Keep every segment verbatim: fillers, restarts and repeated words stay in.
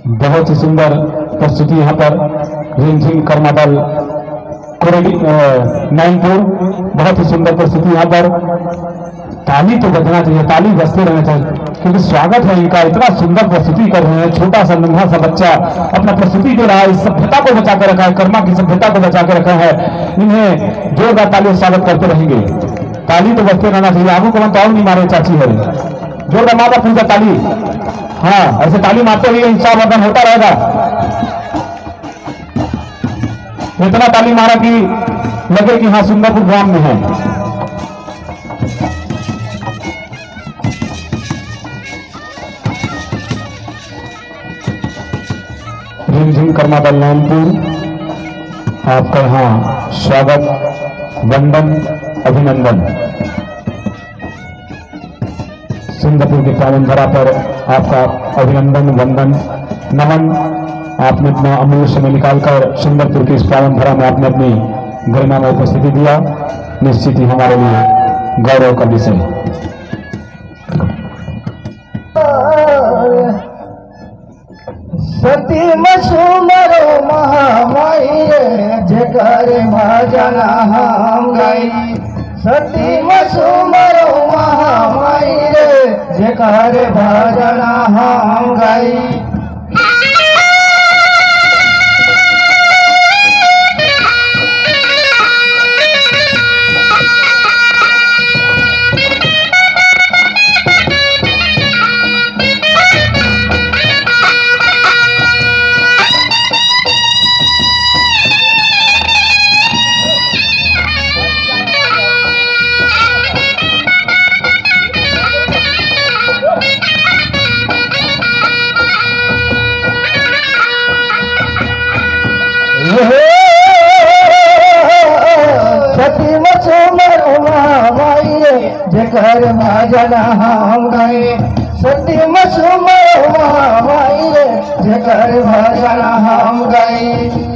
बहुत ही सुंदर प्रस्तुति यहाँ पर रिमझिम कर्मा दल कुरेडी नैनपुर, बहुत ही सुंदर प्रस्तुति यहाँ पर। ताली तो बजना चाहिए, ताली बजते रहना चाहिए, क्योंकि स्वागत है इनका। इतना सुंदर प्रस्तुति कर रहे हैं, छोटा सा नन्हा सा बच्चा अपना प्रस्तुति दे रहा है, इस सभ्यता को बचा कर रखा है, कर्मा की सभ्यता को बचा कर रखा है। इन्हें जोरदार ताली स्वागत करते रहेंगे। ताली तो बजते रहना चाहिए। आगू को तो और नहीं मारे चाची है, जोरदार माता पूजा ताली। हाँ, ऐसे ताली मारते हुए इंसान वर्धन होता रहेगा। इतना ताली मारा कि लगे कि हाँ सुंदरपुर ग्राम में है। रिमझिम कर्मा दल नैनपुर, आपका यहाँ स्वागत, वंदन, अभिनंदन। सिंगापुर की पावन धरा पर आपका अभिनंदन, वंदन, नमन। आपने अपना अमूल्य समय निकालकर सिंगापुर की इस पावन धरा में आपने अपनी गरिमा में उपस्थिति दिया, निश्चित ही हमारे लिए गौरव का विषय। सती मसूमरो महामाई जकर भजन हम गई। सती मसूमरो महामाई जकर भजन हम गई। सती मसूमरो महामाई जकर भजन हम गए। सती मसूमरो महामाई जकर भजन हम गए।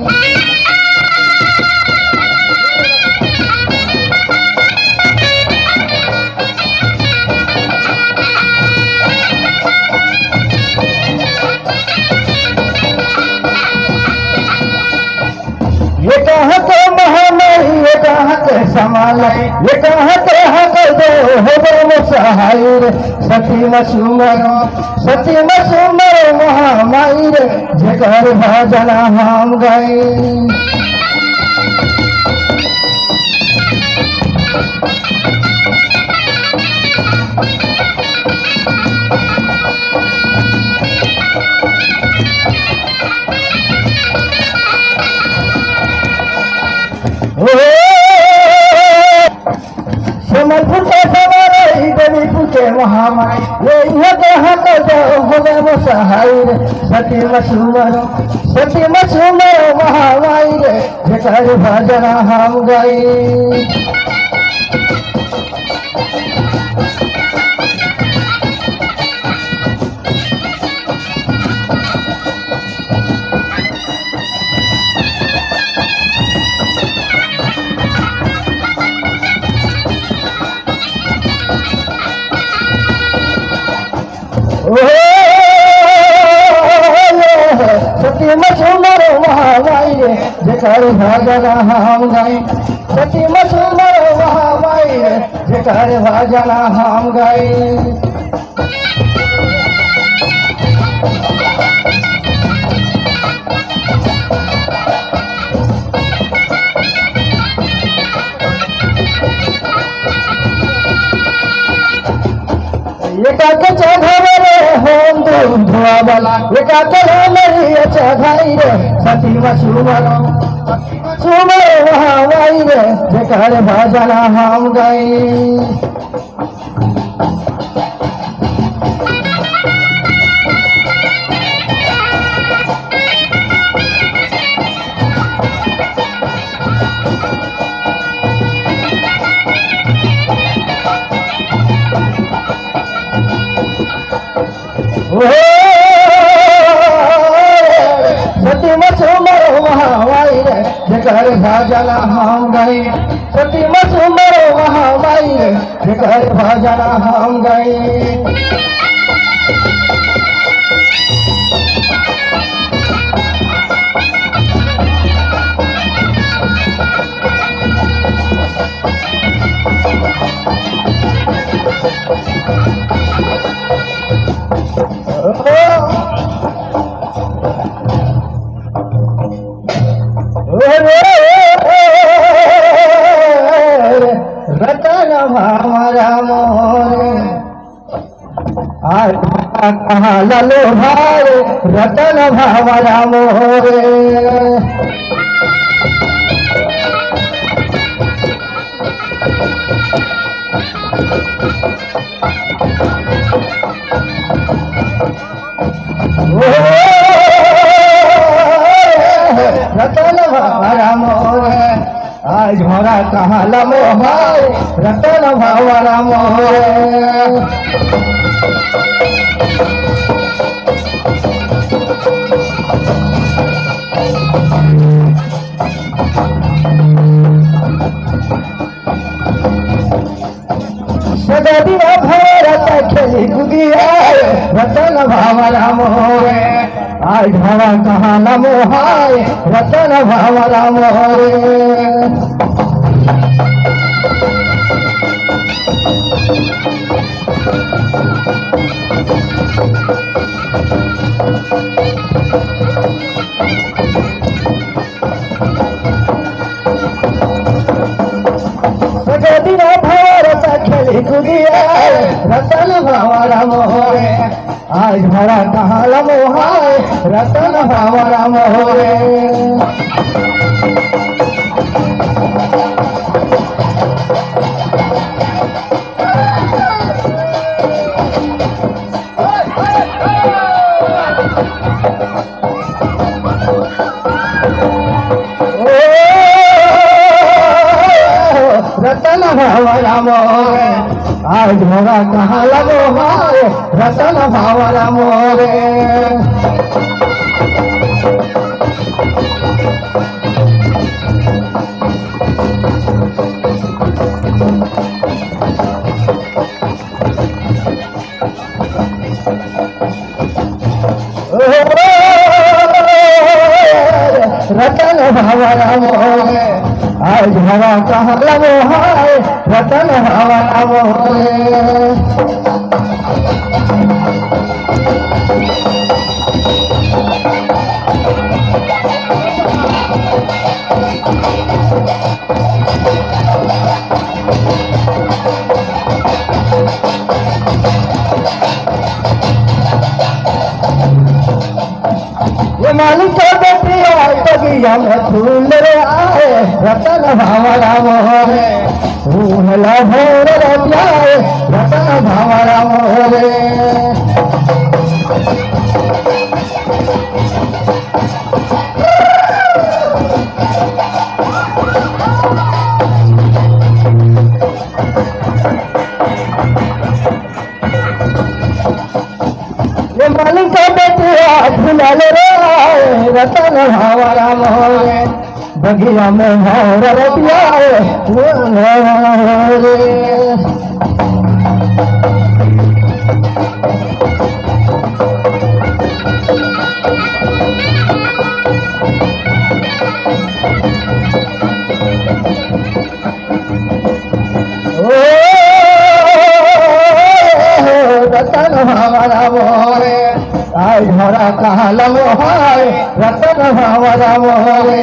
ये कहाँ के महामाई, ये कहाँ के समालय, ये कहाँ के हक दो हो सहाय रे। सती मसूमरो, सती मसूमरो महामाई रे जकर भजन हम गए। समलपुर के सवारे देवीपुर के महामाई, ये यहाँ के हक दो हो सहाय रे। सती मसूमरो, सती मसूमरो महामाई रे जकर भजन हम गए। सती मसूमरो महामाई रे जकर भजन हम गए। सती मसूमरो महामाई रे जकर भजन हम गए। एका के चढ़ावे रे होम धूम धुआ वाला, एका के नहीं चढ़ाई रे। सती मसूमरो, मसूमरो महामाई रे जकर भजन हम गए। सती मसूमरो महामाई रे जकर भजन हम गए। सती मसूमरो महामाई रे जकर भजन हम गए। आज कहाँ ललो भाई रतन भावरा मोरे रतन भावरा मोरे आज घोड़ा कहाँ ललो भाई रतन भावरा मोरे सदिया भारत खेली गुदिया रतन भावरा मोरे आज घोड़ा कहाँ नमो हाय रतन भावरा मोरे सदिया भारत खेली गुदिया रतन भावरा मोरे आज घोड़ा कहाँ नमो हाय रतन भावरा मोरे रतन भावरा मोरे आज घोड़ा कहाँ लगो हाय रतन भावरा मोरे रतन भावरा मोरे आज घोड़ा कहाँ लगो हाय रतन भावरा मोरे मालिक बगिया में फूल रे आए रतन भावरा मोरे फूल भोर रतियाए रतन भावरा मोरे मालिक बगिया फूल रे रतन भावरा मोरे बगिया में भौर रतिया मोरे रतन भावरा मोरे आज घोड़ा कहाँ लगो हाय रतन भावरा मोरे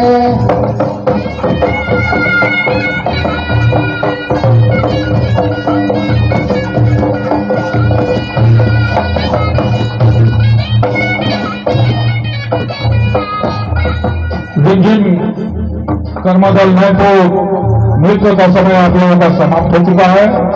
रिमझिम कर्मदल नैपुर नृत्य का समय आप लोगों का समाप्त हो चुका है।